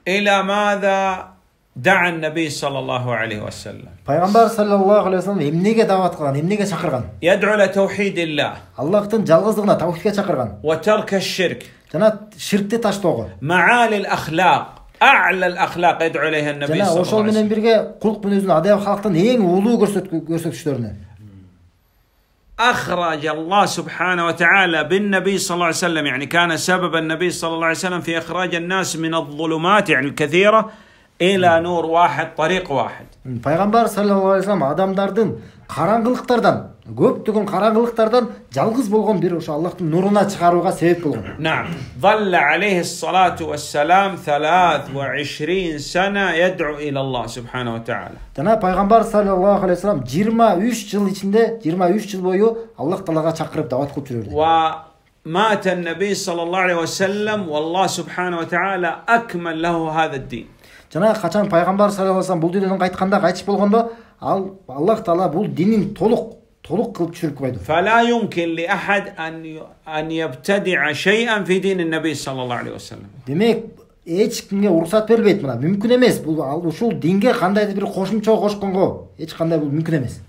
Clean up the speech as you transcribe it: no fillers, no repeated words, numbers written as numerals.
إلى ماذا دعا النبي صلى الله عليه وسلم. Пайғамбар саллаллаху алейхи вассалам эмнеге дават кылган, эмнеге чакырган? يدعو إلى توحيد الله. Аллахтын жалгыздыгына, тавхидке чакырган. وترك الشرك. Жана ширкти таштоого. معالي الأخلاق. أعلى الأخلاق يدعو إليها النبي صلى الله عليه وسلم. Ошол менен бирге кулк мүнөзүн адайы халктын эң улуу көрсөтүштөрүнө. أخرج الله سبحانه وتعالى بالنبي صلى الله عليه وسلم، يعني كان سبب النبي صلى الله عليه وسلم في إخراج الناس من الظلمات يعني الكثيرة إلى نور واحد، طريق واحد. Пайгамбар саллаллаху алейхи вассалам адамдардын караңгылыктардан, көптөгөн караңгылыктардан жалгыз болгон бир ошо Аллахтын нуруна чыгарууга себеп болгон. نعم. ظل عليه الصلاة والسلام 23 سنة يدعو إلى الله سبحانه وتعالى. Жана Пайгамбар саллаллаху алейхи вассалам 23 жыл ичинде, 23 жыл бою Аллах Таалага чакырып дават кылып жүрдү. ومات النبي صلى الله عليه وسلم والله سبحانه وتعالى أكمل له هذا الدين. Жана качан Пайгамбар саллаллаху алейхи вассалам бул дүйнөдөн кайтканда, кайтыш болгондо, Аллах Таала бул динин толук кылып түшүрүп койду. فلا يمكن لأحد أن يبتدع شيئا في دين النبي صلى الله عليه وسلم. Демек, эч кимге уруксат берилбейт мына. Мүмкүн эмес. Бул ушул динге кандайдыр бир кошумча кошконго эч кандай бул мүмкүн эмес.